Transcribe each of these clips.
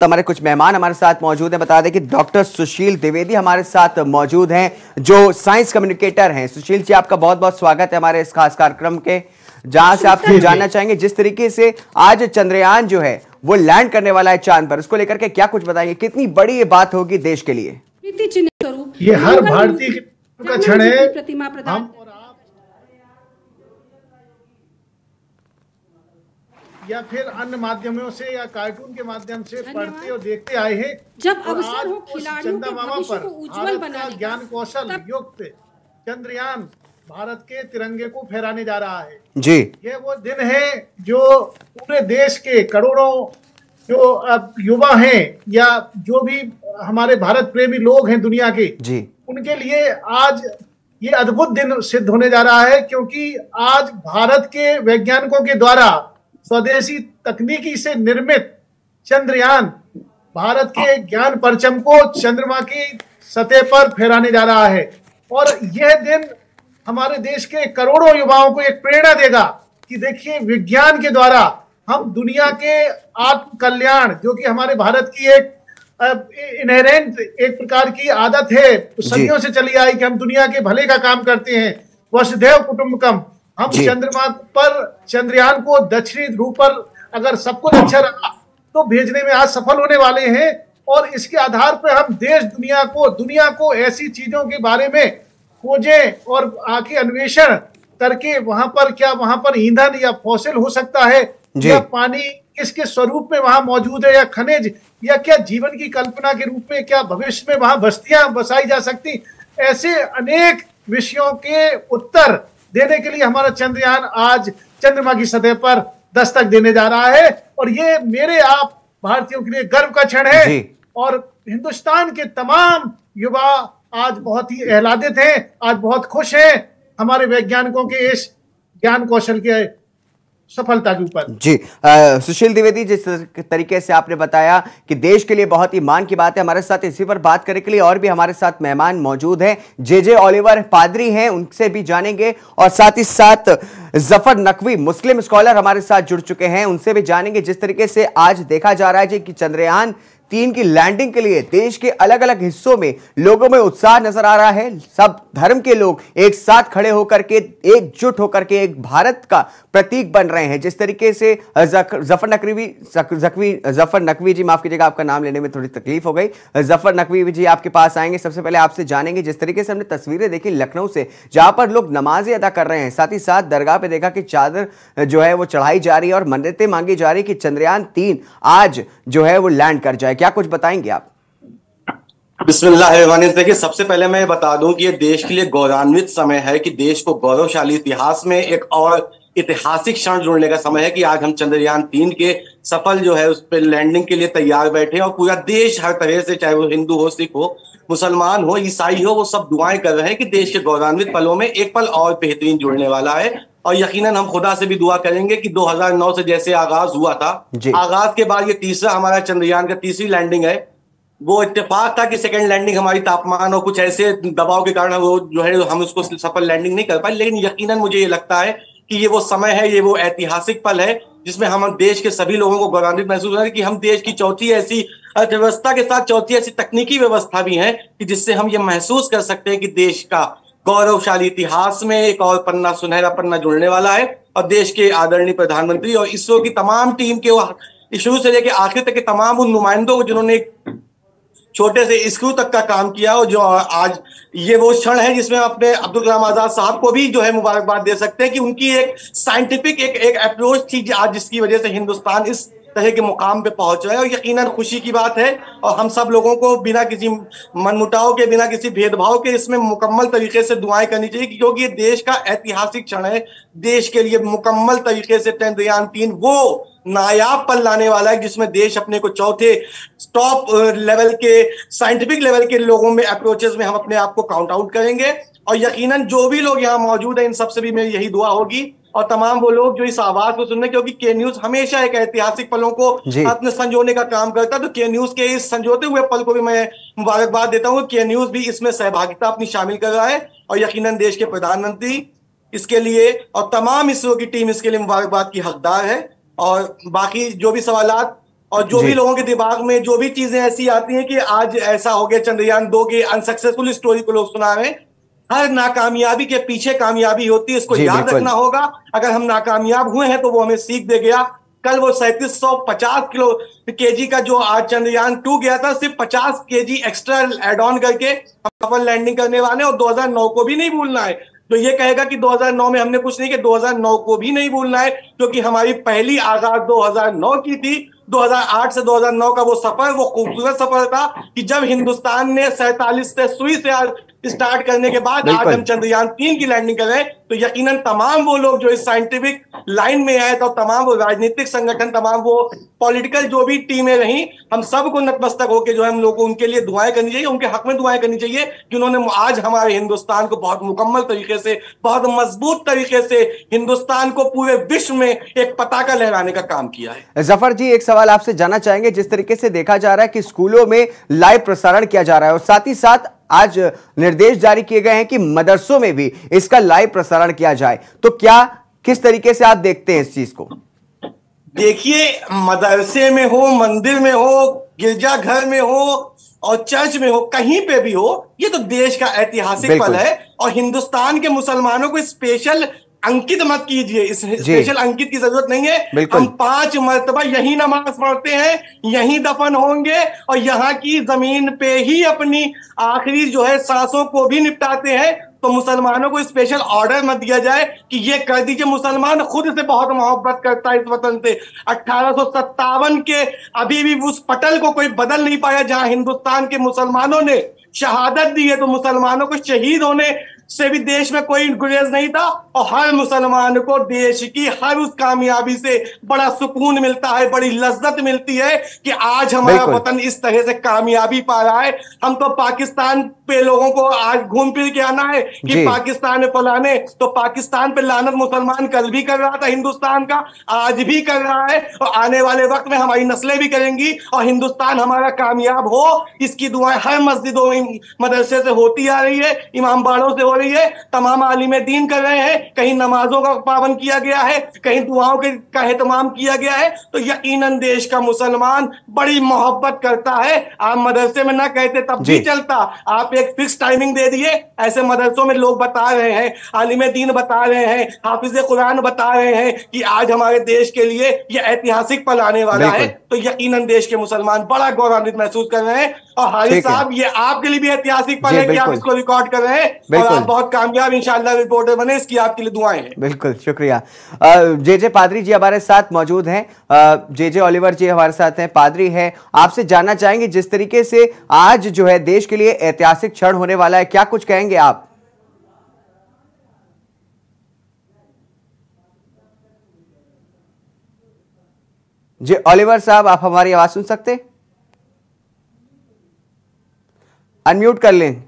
हमारे कुछ मेहमान हमारे साथ मौजूद हैं। बता दें कि डॉक्टर सुशील द्विवेदी हमारे साथ मौजूद हैं, जो साइंस कम्युनिकेटर हैं। सुशील जी, आपका बहुत बहुत स्वागत है हमारे इस खास कार्यक्रम के, जहां से आपसे जानना चाहेंगे जिस तरीके से आज चंद्रयान जो है वो लैंड करने वाला है चांद पर, उसको लेकर के क्या कुछ बताएंगे, कितनी बड़ी ये बात होगी देश के लिए? ये हर भारतीय का क्षण है। प्रतिमा प्रदान या फिर अन्य माध्यमों से या कार्टून के माध्यम से पढ़ते और देखते आए हैं। जब अवसर हो खिलाड़ियों के भविष्य को उज्जवल बनाने का, ज्ञान कौशल युक्त चंद्रयान भारत के तिरंगे को फहराने जा रहा है जी। ये वो दिन है जो पूरे देश के करोड़ों जो युवा हैं या जो भी हमारे भारत प्रेमी लोग हैं दुनिया के जी, उनके लिए आज ये अद्भुत दिन सिद्ध होने जा रहा है, क्योंकि आज भारत के वैज्ञानिकों के द्वारा स्वदेशी तकनीकी से निर्मित चंद्रयान भारत के ज्ञान परचम को चंद्रमा की सतह पर फहराने जा रहा है। और यह दिन हमारे देश के करोड़ों युवाओं को एक प्रेरणा देगा कि देखिए, विज्ञान के द्वारा हम दुनिया के आत्म कल्याण, जो कि हमारे भारत की एक इनहेरेंट एक प्रकार की आदत है, सदियों से चली आई कि हम दुनिया के भले का काम करते हैं, वसुधैव कुटुंबकम। हम चंद्रमा पर चंद्रयान को दक्षिणी ध्रुव पर अगर सब कुछ अच्छा रहा तो भेजने में आज सफल होने वाले हैं। और इसके आधार पर हम देश दुनिया को ऐसी चीजों के बारे में खोजें और आके अन्वेषण करके वहां पर ईंधन या फॉसिल हो सकता है, या पानी किस किस स्वरूप में वहां मौजूद है, या खनिज, या क्या जीवन की कल्पना के रूप में क्या भविष्य में वहां बस्तियां बसाई जा सकती। ऐसे अनेक विषयों के उत्तर देने के लिए हमारा चंद्रयान आज चंद्रमा की सतह पर दस्तक देने जा रहा है। और ये मेरे आप भारतीयों के लिए गर्व का क्षण है। और हिंदुस्तान के तमाम युवा आज बहुत ही आह्लादित हैं, आज बहुत खुश हैं हमारे वैज्ञानिकों के इस ज्ञान कौशल के सफलता के ऊपर। जी, सुशील द्विवेदी, जिस तरीके से आपने बताया कि देश के लिए बहुत ही मान की बात है, हमारे साथ इसी पर बात करने के लिए और भी हमारे साथ मेहमान मौजूद हैं। जे ओलिवर पादरी हैं, उनसे भी जानेंगे, और साथ ही साथ जफर नकवी मुस्लिम स्कॉलर हमारे साथ जुड़ चुके हैं, उनसे भी जानेंगे जिस तरीके से आज देखा जा रहा है जी कि चंद्रयान 3 की लैंडिंग के लिए देश के अलग अलग हिस्सों में लोगों में उत्साह नजर आ रहा है। सब धर्म के लोग एक साथ खड़े होकर के, एकजुट होकर के एक भारत का प्रतीक बन रहे हैं। जिस तरीके से जफर नकवी जी, माफ कीजिएगा, आपका नाम लेने में थोड़ी तकलीफ हो गई। जफर नकवी जी आपके पास आएंगे। सबसे पहले आपसे जानेंगे, जिस तरीके से हमने तस्वीरें देखी लखनऊ से, जहां पर लोग नमाजें अदा कर रहे हैं, साथ ही साथ दरगाह पे देखा कि चादर जो है वो चढ़ाई जा रही है और मन्नतें मांगी जा रही है कि चंद्रयान 3 आज जो है वो लैंड कर जाए। क्या कुछ बताएंगे आप? बिस्मिल्लाह। देखिए, सबसे पहले मैं बता दूं कि ये देश के लिए गौरवान्वित समय है, कि देश को गौरवशाली इतिहास में एक और ऐतिहासिक क्षण जुड़ने का समय है कि आज हम चंद्रयान 3 के सफल जो है उस पर लैंडिंग के लिए तैयार बैठे, और पूरा देश हर तरह से, चाहे वो हिंदू हो, सिख हो, मुसलमान हो, ईसाई हो, वो सब दुआएं कर रहे हैं कि देश के गौरवान्वित पलों में एक पल और बेहतरीन जुड़ने वाला है। और यकीनन हम खुदा से भी दुआ करेंगे कि 2009 से जैसे आगाज हुआ था, आगाज के बाद ये तीसरा हमारा चंद्रयान का तीसरी लैंडिंग है। वो इत्तेफाक था कि सेकंड लैंडिंग हमारी तापमान और कुछ ऐसे दबाव के कारण वो जो है हम उसको सफल लैंडिंग नहीं कर पाए, लेकिन यकीनन मुझे ये लगता है कि ये वो समय है, ये वो ऐतिहासिक पल है जिसमें हम देश के सभी लोगों को गौरवान्वित महसूस हो रहा है कि हम देश की चौथी ऐसी अर्थव्यवस्था के साथ चौथी ऐसी तकनीकी व्यवस्था भी है कि जिससे हम ये महसूस कर सकते हैं कि देश का गौरवशाली इतिहास में एक और पन्ना, सुनहरा पन्ना जुड़ने वाला है। और देश के आदरणीय प्रधानमंत्री और इसरो की तमाम टीम के शुरू से लेकर आखिर तक के तमाम उन नुमाइंदों को जिन्होंने छोटे से स्क्रू तक का काम किया, और जो आज ये वो क्षण है जिसमें अपने अब्दुल कलाम आजाद साहब को भी जो है मुबारकबाद दे सकते हैं कि उनकी एक साइंटिफिक एक अप्रोच थी आज, जिसकी वजह से हिंदुस्तान इस तरह के मुकाम पे पहुंच रहा है। और यकीनन खुशी की बात है, और हम सब लोगों को बिना किसी मनमुटाव के, बिना किसी भेदभाव के इसमें मुकम्मल तरीके से दुआएं करनी चाहिए, क्योंकि ये देश का ऐतिहासिक क्षण है। देश के लिए मुकम्मल तरीके से चंद्रयान 3 वो नायाब पल लाने वाला है जिसमें देश अपने को चौथे टॉप लेवल के, साइंटिफिक लेवल के लोगों में, अप्रोचेस में हम अपने आप को काउंट आउट करेंगे। और यकीनन जो भी लोग यहाँ मौजूद हैं, इन सबसे भी मेरी यही दुआ होगी, और तमाम वो लोग जो इस आवाज को सुन रहे, क्योंकि के न्यूज हमेशा एक ऐतिहासिक पलों को अपने संजोने का काम करता है, तो के न्यूज के इस संजोते हुए पल को भी मैं मुबारकबाद देता हूँ। के न्यूज भी इसमें सहभागिता अपनी शामिल कर रहा है, और यकीनन देश के प्रधानमंत्री इसके लिए और तमाम इसरो की टीम इसके लिए मुबारकबाद की हकदार है। और बाकी जो भी सवालात और जो भी लोगों के दिमाग में जो भी चीजें ऐसी आती हैं कि आज ऐसा हो गया, चंद्रयान 2 की अनसक्सेसफुल स्टोरी को लोग सुना रहे हैं। हर नाकामयाबी के पीछे कामयाबी होती है, इसको याद रखना होगा। अगर हम नाकामयाब हुए हैं तो वो हमें सीख दे गया। कल वो 3750 केजी का जो आज चंद्रयान 2 गया था, सिर्फ 50 केजी एक्स्ट्रा एड ऑन करके सफल लैंडिंग करने वाले, और 2009 को भी नहीं भूलना है। तो ये कहेगा कि 2009 में हमने कुछ नहीं किया, 2009 को भी नहीं भूलना है, क्योंकि हमारी पहली आगाज 2009 की थी। 2008 से 2009 का वो सफर, वो खूबसूरत सफर था कि जब हिंदुस्तान ने 47 से सुई से स्टार्ट करने के बाद आज हम चंद्रयान 3 की लैंडिंग कर रहे हैं। तो यकीनन तमाम वो लोग जो इस साइंटिफिक लाइन में आए, तो तमाम वो राजनीतिक संगठन, तमाम वो पॉलिटिकल जो भी टीमें रही, हम सबको नतमस्तक होकर जो है हम लोग को उनके लिए दुआएं करनी चाहिए, उनके हक में दुआएं करनी चाहिए कि उन्होंने आज हमारे हिंदुस्तान को बहुत मुकम्मल तरीके से, बहुत मजबूत तरीके से हिंदुस्तान को पूरे विश्व में एक पताका लहराने का काम किया है। जफर जी, एक सवाल आपसे जानना चाहेंगे। जिस तरीके से देखा जा रहा है कि स्कूलों में लाइव प्रसारण किया जा रहा है और साथ ही साथ आज निर्देश जारी किए गए हैं कि मदरसों में भी इसका लाइव प्रसारण किया जाए, तो क्या किस तरीके से आप देखते हैं इस चीज को? देखिए, मदरसे में हो, मंदिर में हो, गिरजाघर में हो और चर्च में हो, कहीं पे भी हो, ये तो देश का ऐतिहासिक पल है। और हिंदुस्तान के मुसलमानों को स्पेशल अंकित मत कीजिए, इस स्पेशल अंकित की जरूरत नहीं है। हम 5 मरतबा यही नमाज पढ़ते हैं, यही दफन होंगे और यहाँ की जमीन पे ही अपनी आखिरी जो है सांसों को भी निपटाते हैं। तो मुसलमानों को स्पेशल ऑर्डर मत दिया जाए कि ये कर दीजिए। मुसलमान खुद से बहुत मोहब्बत करता है इस वतन से। 1857 के अभी भी उस पटल को कोई बदल नहीं पाया जहां हिंदुस्तान के मुसलमानों ने शहादत दी है। तो मुसलमानों को शहीद होने से भी देश में कोई गुरेज नहीं था और हर मुसलमान को देश की हर उस कामयाबी से बड़ा सुकून मिलता है, बड़ी लज्जत मिलती है कि आज हमारा वतन इस तरह से कामयाबी पा रहा है। हम तो पाकिस्तान पे लोगों को आज घूम फिर के आना है कि पाकिस्तान में फलाने, तो पाकिस्तान पे लानत मुसलमान कल भी कर रहा था, हिंदुस्तान का आज भी कर रहा है और आने वाले वक्त में हमारी नस्लें भी करेंगी और हिंदुस्तान हमारा कामयाब हो, इसकी दुआएं हर मस्जिदों मदरसे से होती आ रही है, इमाम बाड़ों से हो रही है, तमाम आलिम दीन कर रहे हैं। कहीं नमाजों का पाबंद किया गया है, कहीं दुआओं का एहतमाम किया गया है। तो यकीनन देश का मुसलमान बड़ी मोहब्बत करता है। आप मदरसे में ना कहते तब भी चलता, आप एक फिक्स टाइमिंग दे दिए। ऐसे मदरसों में लोग बता रहे हैं, आलिम दीन बता रहे हैं, हाफिज कुरान बता रहे हैं कि आज हमारे देश के लिए यह ऐतिहासिक पल आने वाला है। तो यकीनन देश के मुसलमान बड़ा गौरवान्वित महसूस कर रहे हैं। और हारिस साहब, ये आपके लिए भी ऐतिहासिक पल है कि आप इसको रिकॉर्ड कर रहे हैं और आप बहुत कामयाब इंशाअल्लाह रिपोर्टर बने, इसकी आपके लिए दुआएं हैं। बिल्कुल, शुक्रिया। जे पादरी जी हमारे साथ मौजूद हैं, जे ओलिवर जी हमारे साथ हैं, पादरी हैं। आपसे जानना चाहेंगे, जिस तरीके से आज जो है देश के लिए ऐतिहासिक क्षण होने वाला है, क्या कुछ कहेंगे आप? जे ओलिवर साहब, आप हमारी आवाज सुन सकते हैं? अनम्यूट कर लें।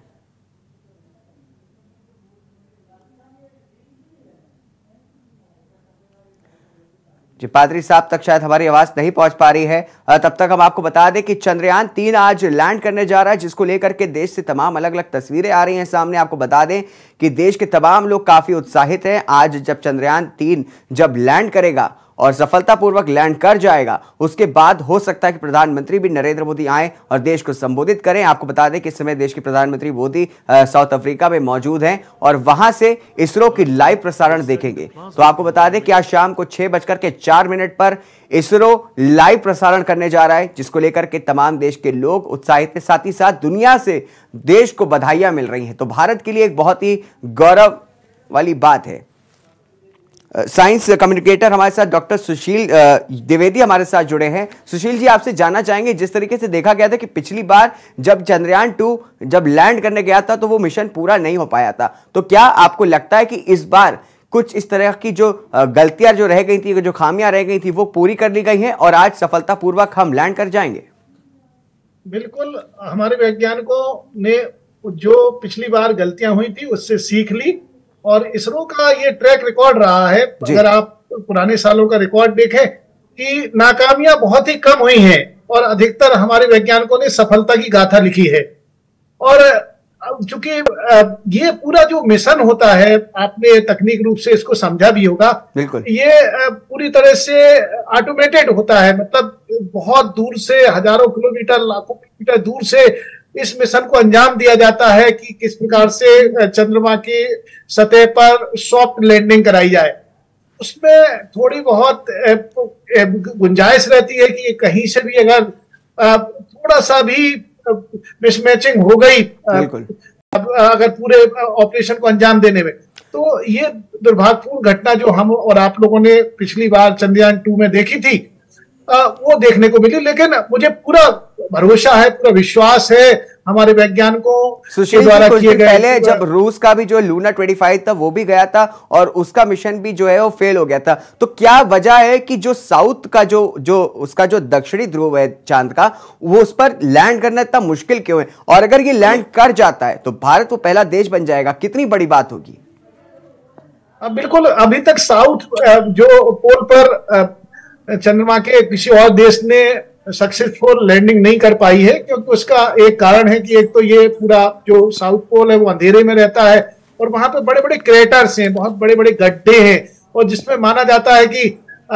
जी, पादरी साहब तक शायद हमारी आवाज नहीं पहुंच पा रही है। तब तक हम आपको बता दें कि चंद्रयान 3 आज लैंड करने जा रहा है, जिसको लेकर के देश से तमाम अलग अलग तस्वीरें आ रही हैं सामने। आपको बता दें कि देश के तमाम लोग काफी उत्साहित हैं। आज जब चंद्रयान 3 जब लैंड करेगा और सफलतापूर्वक लैंड कर जाएगा, उसके बाद हो सकता है कि प्रधानमंत्री भी नरेंद्र मोदी आए और देश को संबोधित करें। आपको बता दें कि इस समय देश के प्रधानमंत्री मोदी साउथ अफ्रीका में मौजूद हैं और वहां से इसरो की लाइव प्रसारण देखेंगे। तो आपको बता दें कि आज शाम को 6:04 पर इसरो लाइव प्रसारण करने जा रहा है, जिसको लेकर के तमाम देश के लोग उत्साहित हैं। साथ ही साथ दुनिया से देश को बधाइयां मिल रही हैं। तो भारत के लिए एक बहुत ही गौरव वाली बात है। साइंस कम्युनिकेटर हमारे साथ डॉक्टर सुशील द्विवेदी हमारे साथ जुड़े हैं। सुशील जी, आपसे जानना चाहेंगे, जिस तरीके से देखा गया था कि पिछली बार जब चंद्रयान 2 जब लैंड करने गया था तो वो मिशन पूरा नहीं हो पाया था, तो क्या आपको लगता है कि इस बार कुछ इस तरह की जो गलतियां जो रह गई थी, जो खामियां रह गई थी, वो पूरी कर ली गई हैं और आज सफलतापूर्वक हम लैंड कर जाएंगे? बिल्कुल, हमारे वैज्ञानिकों ने जो पिछली बार गलतियां हुई थी उससे सीख ली और इसरो का ये ट्रैक रिकॉर्ड रहा है। अगर आप पुराने सालों का रिकॉर्ड देखें कि नाकामियां बहुत ही कम हुई हैं और अधिकतर हमारे वैज्ञानिकों ने सफलता की गाथा लिखी है। और चूंकि ये पूरा जो मिशन होता है, आपने तकनीक रूप से इसको समझा भी होगा, बिल्कुल, ये पूरी तरह से ऑटोमेटेड होता है। मतलब बहुत दूर से, हजारों किलोमीटर, लाखों किलोमीटर दूर से इस मिशन को अंजाम दिया जाता है कि किस प्रकार से चंद्रमा की सतह पर सॉफ्ट लैंडिंग कराई जाए। उसमें थोड़ी बहुत गुंजाइश रहती है कि कहीं से भी अगर थोड़ा सा भी मिसमैचिंग हो गई अगर पूरे ऑपरेशन को अंजाम देने में, तो ये दुर्भाग्यपूर्ण घटना जो हम और आप लोगों ने पिछली बार चंद्रयान 2 में देखी थी, वो देखने को मिली। लेकिन मुझे पूरा भरोसा है, पूरा विश्वास है हमारे वैज्ञानिकों के द्वारा किए गए। पहले जब रूस का भी जो लूना 25 था वो भी गया था और उसका मिशन भी जो है वो फेल हो गया था, तो क्या वजह है कि जो साउथ का जो उसका जो दक्षिणी ध्रुव है चांद का, वो उस पर लैंड करना इतना मुश्किल क्यों है? और अगर ये लैंड कर जाता है तो भारत वो पहला देश बन जाएगा, कितनी बड़ी बात होगी? बिल्कुल, अभी तक साउथ जो पोल पर चंद्रमा के किसी और देश ने सक्सेसफुल लैंडिंग नहीं कर पाई है, क्योंकि उसका एक कारण है कि एक तो ये पूरा जो साउथ पोल है वो अंधेरे में रहता है और वहां पे बड़े बड़े क्रेटर्स हैं, बहुत बड़े बड़े गड्ढे हैं, और जिसमें माना जाता है कि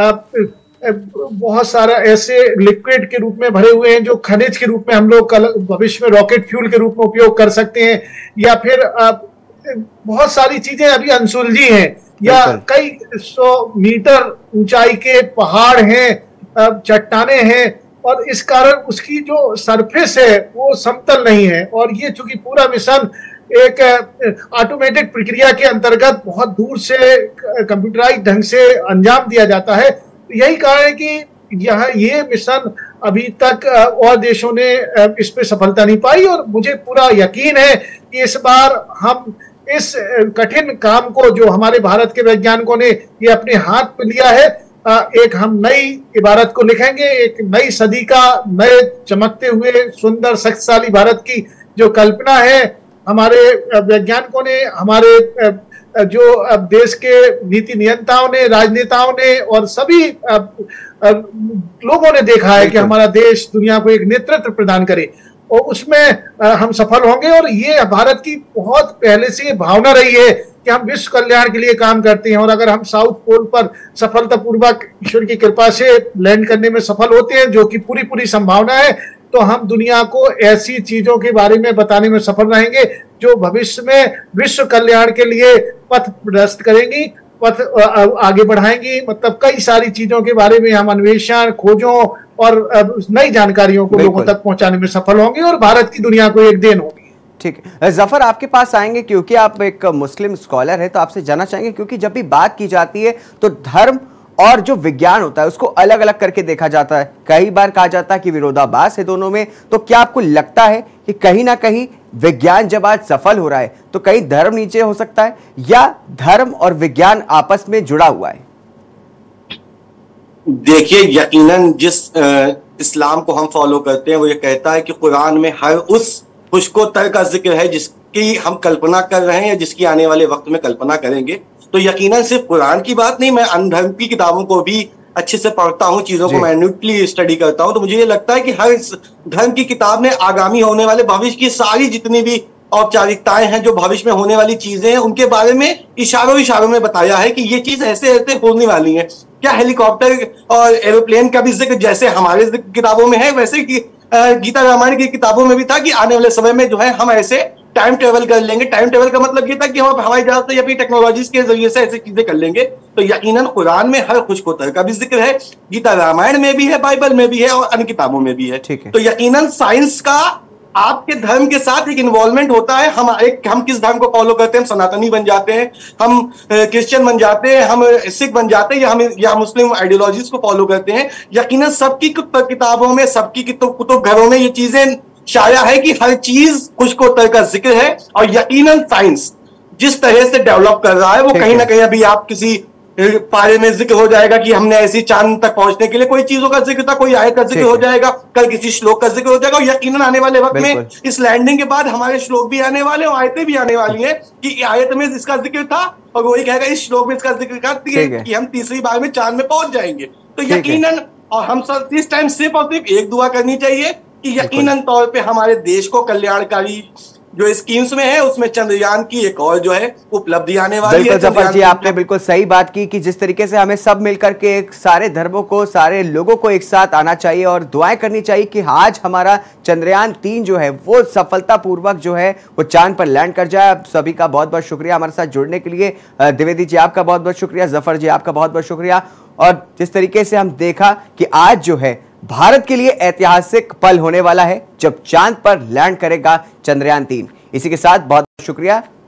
बहुत सारा ऐसे लिक्विड के रूप में भरे हुए हैं जो खनिज के रूप में हम लोग भविष्य में रॉकेट फ्यूल के रूप में उपयोग कर सकते हैं, या फिर बहुत सारी चीजें अभी अनसुलझी हैं, या कई 100 मीटर ऊंचाई के पहाड़ हैं, चट्टाने हैं, और इस कारण उसकी जो सरफेस है वो समतल नहीं है। और ये चूंकि पूरा मिशन एक ऑटोमेटेड प्रक्रिया के अंतर्गत बहुत दूर से कंप्यूटराइज ढंग से अंजाम दिया जाता है, यही कारण है कि यहाँ ये मिशन अभी तक और देशों ने इस पे सफलता नहीं पाई। और मुझे पूरा यकीन है कि इस बार हम इस कठिन काम को जो हमारे भारत के वैज्ञानिकों ने ये अपने हाथ पे लिया है, एक हम नई इबारत को लिखेंगे, एक नई सदी का नए चमकते हुए सुंदर शक्तिशाली भारत की जो कल्पना है हमारे वैज्ञानिकों ने, हमारे जो देश के नीति नियंताओं ने, राजनेताओं ने और सभी लोगों ने देखा है कि हमारा देश दुनिया को एक नेतृत्व प्रदान करे, और उसमें हम सफल होंगे। और ये भारत की बहुत पहले से ये भावना रही है कि हम विश्व कल्याण के लिए काम करते हैं, और अगर हम साउथ पोल पर सफलतापूर्वक ईश्वर की कृपा से लैंड करने में सफल होते हैं, जो कि पूरी संभावना है, तो हम दुनिया को ऐसी चीजों के बारे में बताने में सफल रहेंगे जो भविष्य में विश्व कल्याण के लिए पथ प्रशस्त करेंगी, पथ आगे बढ़ाएंगी। मतलब कई सारी चीजों के बारे में हम अन्वेषण, खोजों और नई जानकारियों को लोगों तक पहुंचाने में सफल होंगे, और भारत की दुनिया को एक देन होगी। ठीक है जफर, आपके पास आएंगे क्योंकि आप एक मुस्लिम स्कॉलर है, तो आपसे जानना चाहेंगे, क्योंकि जब भी बात की जाती है तो धर्म और जो विज्ञान होता है उसको अलग अलग करके देखा जाता है। कई बार कहा जाता है कि विरोधाभास है दोनों में, तो क्या आपको लगता है कि कहीं ना कहीं विज्ञान जब आज सफल हो रहा है तो कहीं धर्म नीचे हो सकता है, या धर्म और विज्ञान आपस में जुड़ा हुआ है? देखिए, यकीनन जिस इस्लाम को हम फॉलो करते हैं वो ये कहता है कि कुरान में हर उस खुशको-तर का जिक्र है जिसकी हम कल्पना कर रहे हैं या जिसकी आने वाले वक्त में कल्पना करेंगे। तो यकीनन सिर्फ कुरान की बात नहीं, मैं अन्य धर्म की किताबों को भी अच्छे से पढ़ता हूँ, चीजों को मैन्युटली स्टडी करता हूँ, तो मुझे ये लगता है कि हर धर्म की किताब ने आगामी होने वाले भविष्य की सारी जितनी भी औपचारिकताएं हैं, जो भविष्य में होने वाली चीजें हैं, उनके बारे में इशारों में बताया है कि ये चीज ऐसे ऐसे होने वाली है। क्या हेलीकॉप्टर और एरोप्लेन का भी जिक्र जैसे हमारे किताबों में है, वैसे कि गीता रामायण की किताबों में भी था कि आने वाले समय में जो है हम ऐसे टाइम ट्रेवल कर लेंगे। टाइम ट्रेवल का मतलब ये था कि हम हवाई जहाज से या फिर टेक्नोलॉजीज के जरिए से ऐसी चीजें कर लेंगे। तो यकीनन कुरान में हर खुशको-तर का भी जिक्र है, गीता रामायण में भी है, बाइबल में भी है और अन्य किताबों में भी है। तो यकीनन साइंस का आपके धर्म के साथ एक इन्वॉल्वमेंट होता है। हम किस धर्म को फॉलो करते हैं, हम सनातनी बन जाते हैं, हम क्रिश्चियन बन जाते हैं, हम सिख बन जाते हैं, या मुस्लिम आइडियोलॉजीज को फॉलो करते हैं। यकीनन सबकी किताबों में, सबकी कुतुब घरों में ये चीजें शाया है कि हर चीज खुशको-तर का जिक्र है। और यकीनन साइंस जिस तरह से डेवलप कर रहा है वो कहीं ना कहीं अभी आप किसी पारे में जिक्र हो जाएगा कि हमने ऐसी चांद तक पहुंचने के लिए कोई चीजों का जिक्र था, कोई आयत का जिक्र हो जाएगा, कल किसी श्लोक का जिक्र हो जाएगा। और यकीनन आने वाले वक्त में इस लैंडिंग के बाद हमारे श्लोक भी आने वाले और आयतें भी आने वाली हैं कि आयत में इसका जिक्र था और वही कहेगा इस श्लोक में इसका जिक्र करती है कि हम तीसरी बार में चांद में पहुंच जाएंगे। तो यकीनन, और हम सब इस टाइम सिर्फ और सिर्फ एक दुआ करनी चाहिए कि यकीनन तौर पे हमारे देश को कल्याणकारी जो स्कीम्स में है उसमें चंद्रयान की एक और जो है उपलब्धि आने वाली है। बिल्कुल जफर जी, आपने बिल्कुल सही बात की कि जिस तरीके से हमें सब मिलकर के एक सारे धर्मों को, सारे लोगों को एक साथ आना चाहिए और दुआएं करनी चाहिए कि आज हमारा चंद्रयान 3 जो है वो सफलतापूर्वक जो है वो चांद पर लैंड कर जाए। आप सभी का बहुत बहुत शुक्रिया हमारे साथ जुड़ने के लिए। द्विवेदी जी आपका बहुत बहुत शुक्रिया, जफर जी आपका बहुत बहुत शुक्रिया। और जिस तरीके से हम देखा कि आज जो है भारत के लिए ऐतिहासिक पल होने वाला है जब चांद पर लैंड करेगा चंद्रयान 3। इसी के साथ बहुत शुक्रिया।